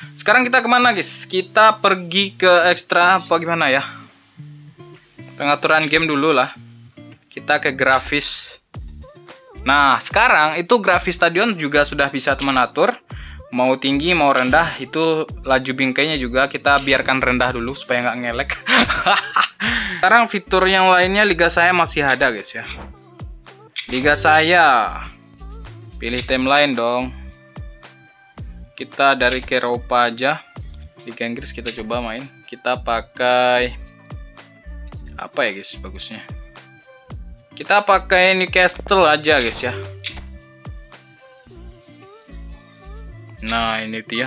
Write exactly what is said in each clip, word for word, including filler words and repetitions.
Sekarang kita kemana guys? Kita pergi ke ekstra apa gimana ya? Pengaturan game dulu lah. Kita ke grafis. Nah sekarang itu grafis stadion juga sudah bisa teman atur. Mau tinggi mau rendah, itu laju bingkainya juga kita biarkan rendah dulu supaya nggak ngelek. Sekarang fitur yang lainnya liga saya masih ada guys ya. Liga saya, pilih tim lain dong. Kita dari ke Eropa aja. Liga Inggris kita coba main. Kita pakai apa ya guys bagusnya? Kita pakai Newcastle aja guys ya. Nah ini dia.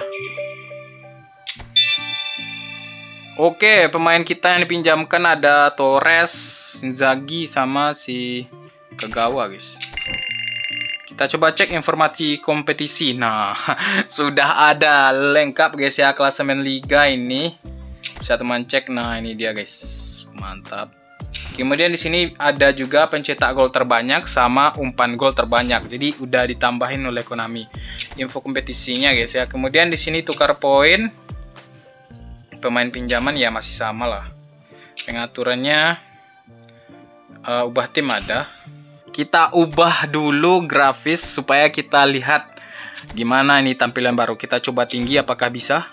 Oke, pemain kita yang dipinjamkan ada Torres, Inzaghi sama si Kagawa guys. Kita coba cek informasi kompetisi. Nah sudah ada lengkap guys ya klasemen liga ini. Bisa teman cek. Nah ini dia guys, mantap. Kemudian di sini ada juga pencetak gol terbanyak sama umpan gol terbanyak. Jadi udah ditambahin oleh Konami info kompetisinya guys ya. Kemudian di sini tukar poin, pemain pinjaman ya masih sama lah. Pengaturannya uh, ubah tim ada. Kita ubah dulu grafis supaya kita lihat gimana ini tampilan baru. Kita coba tinggi apakah bisa.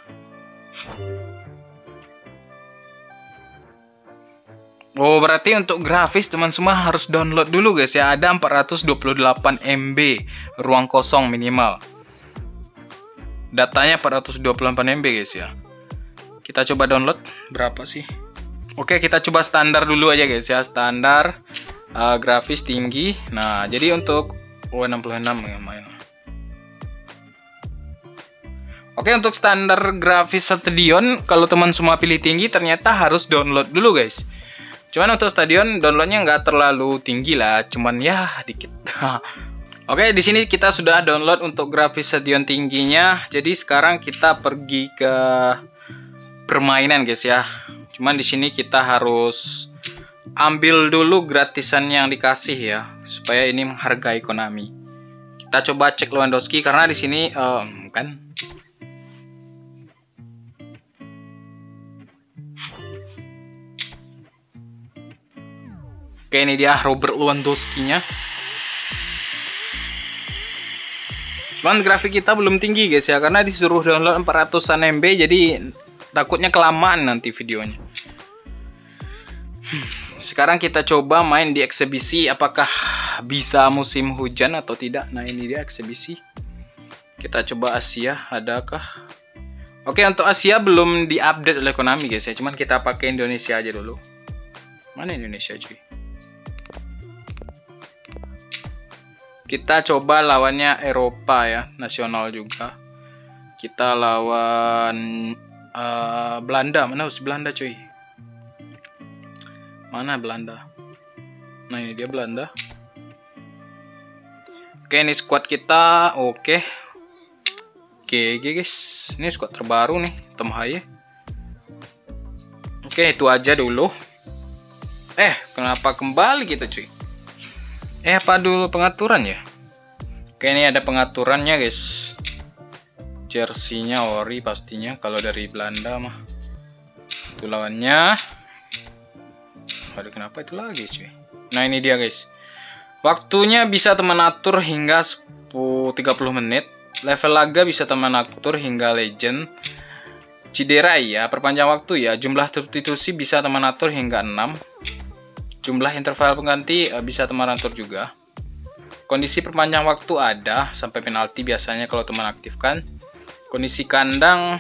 Oh berarti untuk grafis teman semua harus download dulu guys ya. Ada empat ratus dua puluh delapan M B ruang kosong minimal. Datanya empat ratus dua puluh delapan M B guys ya. Kita coba download berapa sih? Oke kita coba standar dulu aja guys ya. Standar uh, grafis tinggi. Nah jadi untuk oh, enam puluh enam ya main. Oke untuk standar grafis stadion kalau teman semua pilih tinggi ternyata harus download dulu guys. Cuman untuk stadion downloadnya nggak terlalu tinggi lah, cuman ya dikit. Oke, di sini kita sudah download untuk grafis stadion tingginya. Jadi sekarang kita pergi ke permainan guys ya. Cuman di sini kita harus ambil dulu gratisan yang dikasih ya, supaya ini menghargai Konami. Kita coba cek Lewandowski karena di sini um, kan. Oke ini dia Robert Lewandowski-nya. Cuman grafik kita belum tinggi guys ya, karena disuruh download empat ratusan M B, jadi takutnya kelamaan nanti videonya. Sekarang kita coba main di eksebisi, apakah bisa musim hujan atau tidak. Nah ini dia eksebisi. Kita coba Asia, adakah? Oke untuk Asia belum diupdate oleh Konami guys ya, cuman kita pakai Indonesia aja dulu. Mana Indonesia cuy? Kita coba lawannya Eropa ya, nasional juga. Kita lawan uh, Belanda. Mana harus Belanda cuy? Mana Belanda? Nah ini dia Belanda. Oke ini squad kita. Oke Oke guys, ini squad terbaru nih, Tom Haye. Oke itu aja dulu. Eh kenapa kembali kita cuy? Eh apa dulu pengaturan ya? Oke ini ada pengaturannya guys. Jersey-nya ori pastinya kalau dari Belanda mah. Itu lawannya. Aduh kenapa itu lagi cuy? Nah ini dia guys. Waktunya bisa teman atur hingga sepuluh tiga puluh menit. Level laga bisa teman atur hingga legend. Cedera ya, perpanjang waktu ya. Jumlah substitusi bisa teman atur hingga enam. Jumlah interval pengganti uh, bisa teman atur juga. Kondisi perpanjang waktu ada sampai penalti biasanya kalau teman aktifkan. Kondisi kandang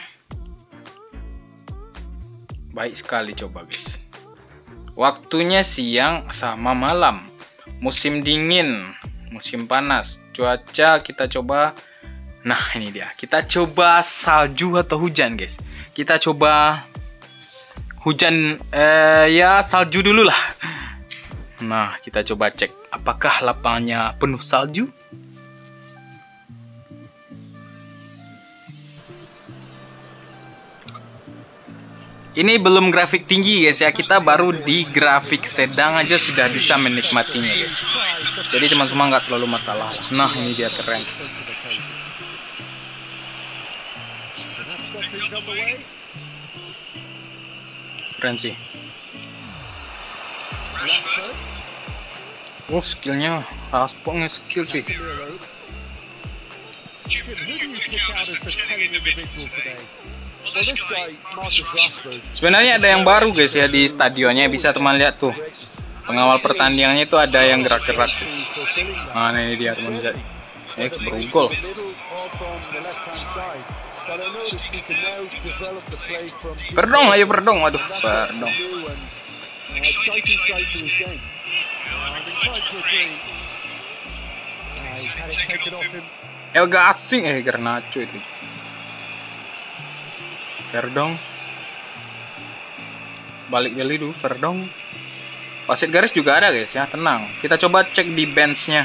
baik sekali coba guys. Waktunya siang sama malam. Musim dingin, musim panas. Cuaca kita coba. Nah ini dia. Kita coba salju atau hujan guys. Kita coba hujan eh, ya salju dulu lah. Nah, kita coba cek apakah lapangannya penuh salju. Ini belum grafik tinggi guys ya, kita baru di grafik sedang aja sudah bisa menikmatinya guys. Jadi teman-teman nggak terlalu masalah. Nah, ini dia keren. Keren sih. Oh, skillnya Rashford skill sih. Sebenarnya ada yang baru guys ya di stadionnya, bisa teman lihat tuh. Pengawal pertandingannya itu ada yang gerak-gerak. Nah, ini dia teman lihat. Eh, bergol. Perdong, ayo perdong. Waduh, perdong. Elga asing eh Garnacho itu. Verdong. Balik beli dulu Verdong. Wasit garis juga ada guys ya, tenang. Kita coba cek di benchnya.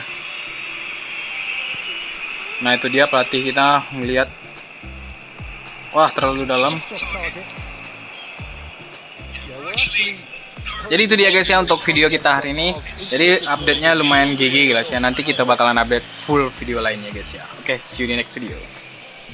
Nah itu dia pelatih kita ngelihat. Wah terlalu dalam. Jadi itu dia guys ya untuk video kita hari ini. Jadi update-nya lumayan G G guys ya. Nanti kita bakalan update full video lainnya guys ya. Oke, see you di next video.